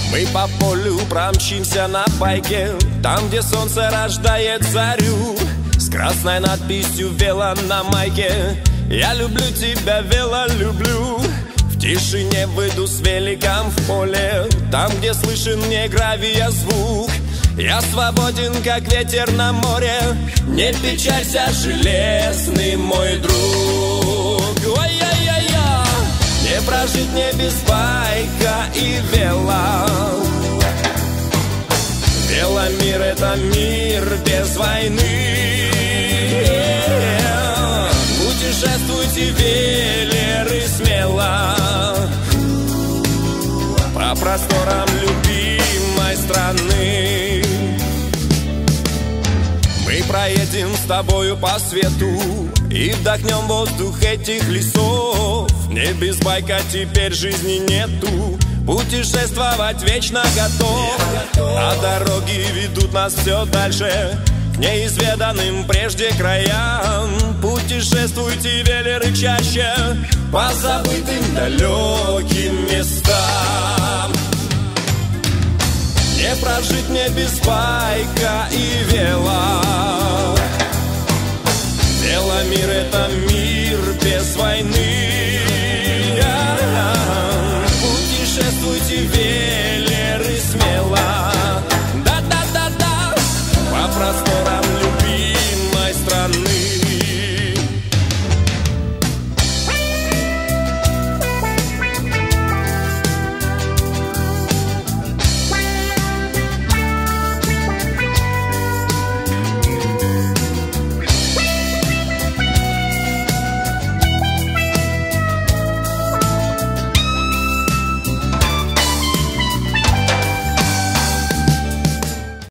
Мы по полю промчимся на байке, там, где солнце рождает зарю, с красной надписью «Вело» на майке. Я люблю тебя, вело, люблю. В тишине выйду с великом в поле, там, где слышен не гравия звук. Я свободен, как ветер на море. Не печалься, железный мой друг. Ой-ой-ой-ой. Не прожить мне без байка и вела. Веломир — это мир без войны. Путешествуйте, велеры, смело по просторам любимой страны. Мы проедем с тобою по свету и вдохнем воздух этих лесов. Не без байка теперь жизни нету, путешествовать вечно готов. А дороги ведут нас все дальше к неизведанным прежде краям. Путешествуйте, велеры, чаще по забытым далеким местам. Не прожить мне без байка и вела. Веломир — это мир без войны.